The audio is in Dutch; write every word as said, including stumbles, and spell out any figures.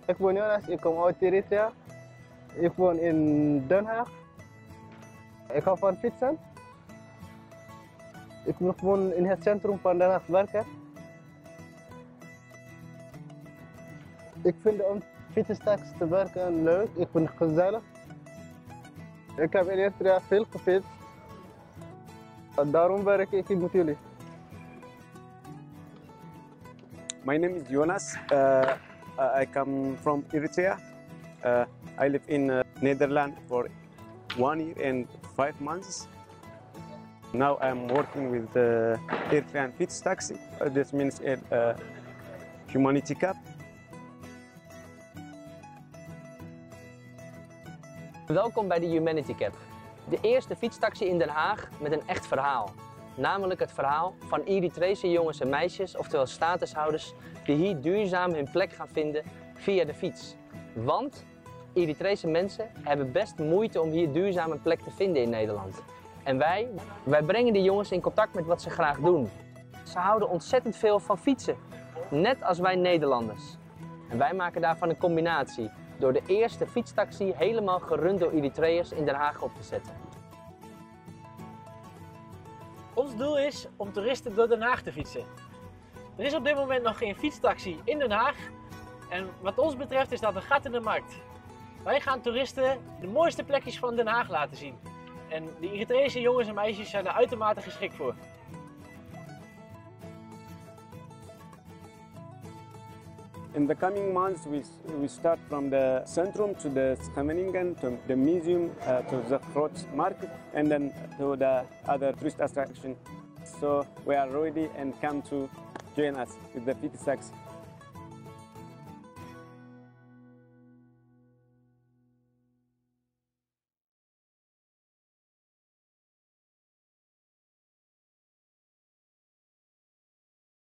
Ik woon Jonas, ik kom uit Eritrea. Ik woon in Den Haag. Ik hou van fietsen. Ik woon in het centrum van Den Haag werken. Ik vind om fietsstaks te werken leuk, ik vind het gezellig. Ik heb in Eritrea veel gefietst. Daarom werk ik met jullie. My name is Jonas. Uh, uh, I come from Eritrea. Uh, I live in uh, Netherlands for one year and five months. Now I'm working with the Eritrean Fietstaxi. Uh, this means a uh, Humanity Cup. Welkom bij de Humanity Cup, de eerste fietstaxi in Den Haag met een echt verhaal. Namelijk het verhaal van Eritrese jongens en meisjes, oftewel statushouders, die hier duurzaam hun plek gaan vinden via de fiets. Want Eritrese mensen hebben best moeite om hier duurzaam een plek te vinden in Nederland. En wij, wij brengen die jongens in contact met wat ze graag doen. Ze houden ontzettend veel van fietsen, net als wij Nederlanders. En wij maken daarvan een combinatie door de eerste fietstaxi helemaal gerund door Eritreërs in Den Haag op te zetten. Ons doel is om toeristen door Den Haag te fietsen. Er is op dit moment nog geen fietstaxi in Den Haag en wat ons betreft is dat een gat in de markt. Wij gaan toeristen de mooiste plekjes van Den Haag laten zien. En de Eritrese jongens en meisjes zijn er uitermate geschikt voor. In the coming months, we, we start from the Centrum to the Scheveningen, to the museum, uh, to the Groot Market, and then to the other tourist attraction. So we are ready and come to join us with the Fietstaxi.